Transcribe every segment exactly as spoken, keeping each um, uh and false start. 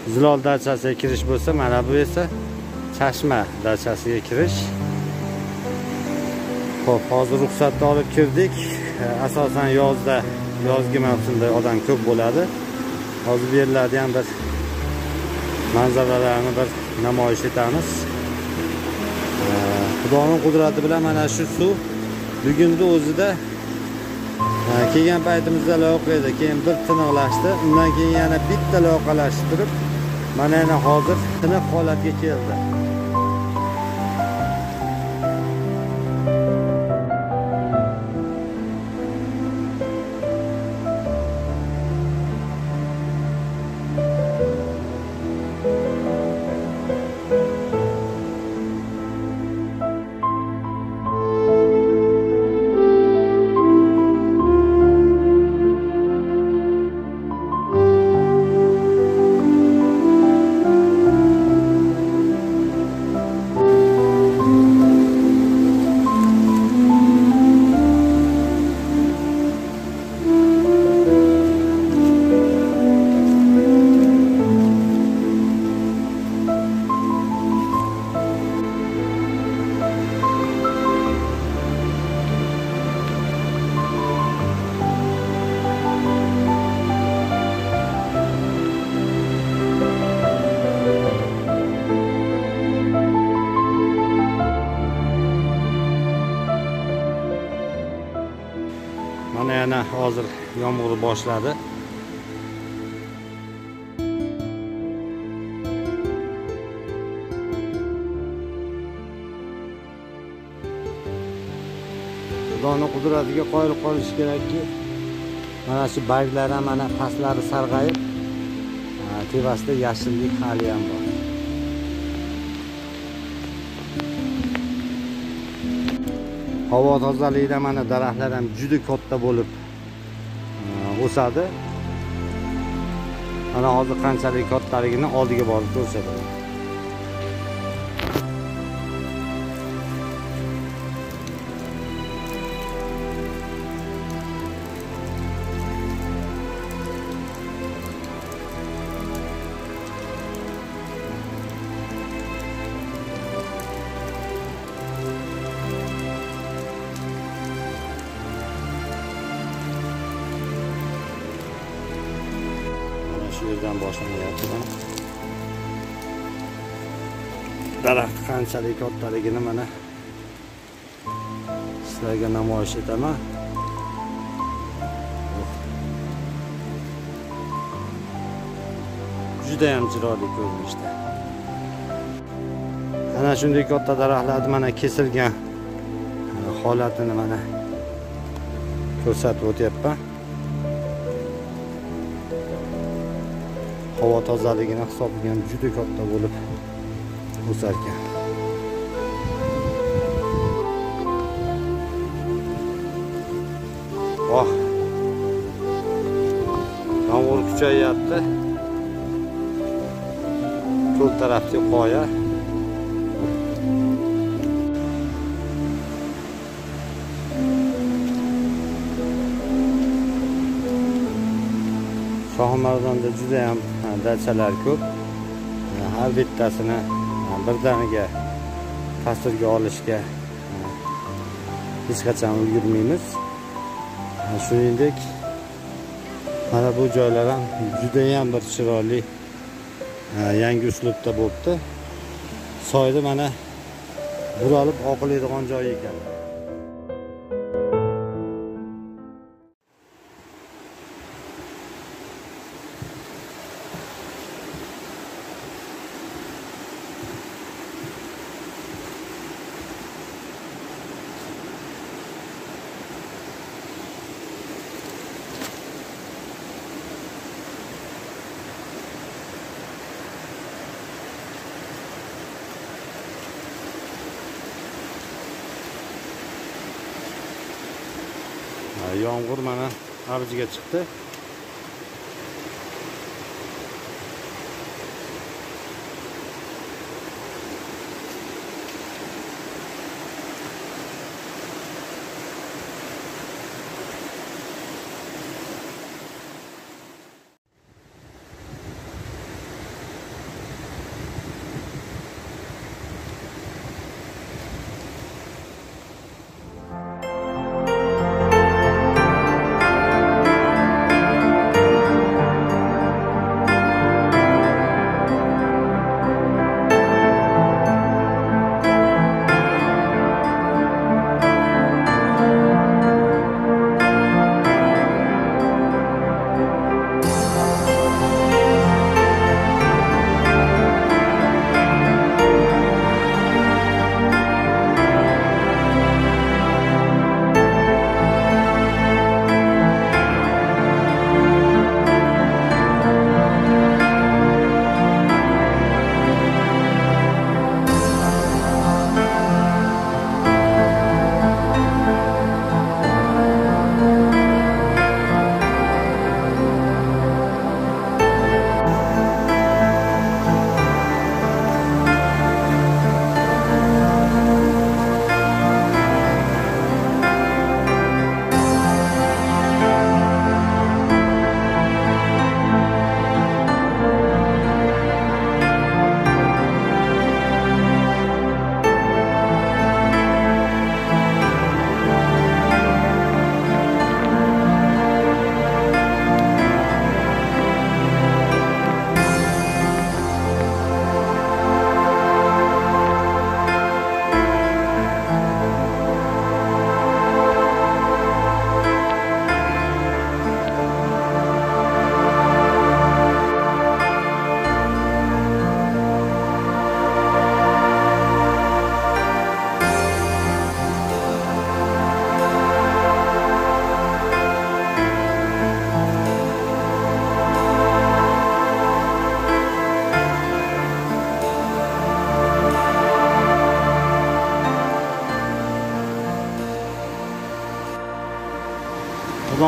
Zilol dachasiga kirish bo'lsa, mana bu esa Chashma dachasiga kirish. Xo'p, hozir ruxsatni olib kirdik. Asosan yozda, yozgi mavsumda odam ko'p bo'ladi. Hozir bu yerlarda ham bir manzaralarni bir namoyish etamiz. Xudoning qudrati bilan mana shu suv bugungi o'zida kelgan paytimizda loyiq edi, keyin bir tiniqlashdi, undan keyin yana bitta loyiqalashtirib, mana yana hozir tiniq holatga keldi. Mana yana hozir yomg'ir boshladi. Xudoning qudratiga qoyil qolish kerakki, mana shu barglar ham mana pastlari sarg'ayib, tepasida yashillik hali ham bor. Havo tozaligida mana daraxtlar ham juda katta bo'lib o'sadi. Mana hozir qanchalik kattaligini oldiga borib ko'rsataman. Shu yerdan boshlanyapti. Daraxt qanchalik kattaligini mana sizlarga namoyish etaman. Juda ham chiroyli ko'rinishda. Ana shunday katta daraxtlarni mana kesilgan holatini mana ko'rsatib o'tyapman. Havo tozaligini hisoblagan juda katta bo'lib o'sar ekan. Oh. Yomg'ir kuchayyapti. Ko'l tarafga qoya. Shohimardonda juda ham dachalar ko'p. Har bittasini birdaniga tasvirga olishga hech qachon ulgurmaymiz. Shuningdek, mana bu joylar ham juda ham bir chiroyli yangi uslubda bo'libdi. Soyda mana buralib oqiladigan joy ekan. Yomg'ir mana avjiga chiqdi.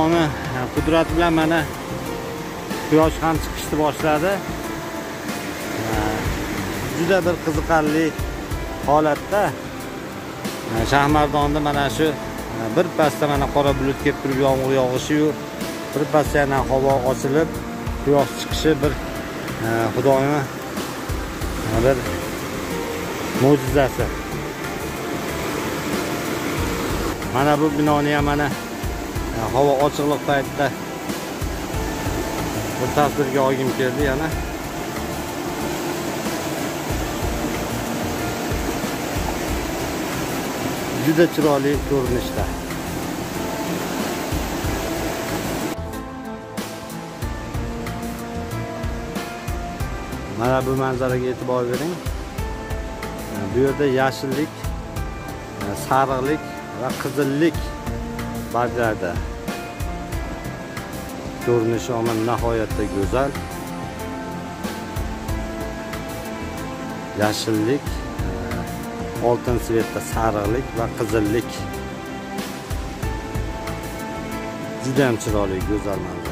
Xudoning qudrati bilan mana quyosh ham chiqishni boshladi. Juda bir qiziqarli holatda Shahmardonda mana shu bir pasda mana qora bulut kelib turib yomg'ir yog'ishi-yu, bir pasda yana havo ochilib, quyosh chiqishi bir Xudoning bir mo'jizasi. Mana bu binoni ham mana havo ochiqlik paytida bir tasvirga olgim keldi yana. Juda chiroyli ko'rinishda. Mana bu manzaraga e'tibor bering. Bu yerda yashillik, sariqlik va qizillik barglarda. Ko'rinishi ham nihoyatda go'zal. Yashillik, oltin svetda sariqlik va qizillik. Juda ham chiroyli, go'zal manzara.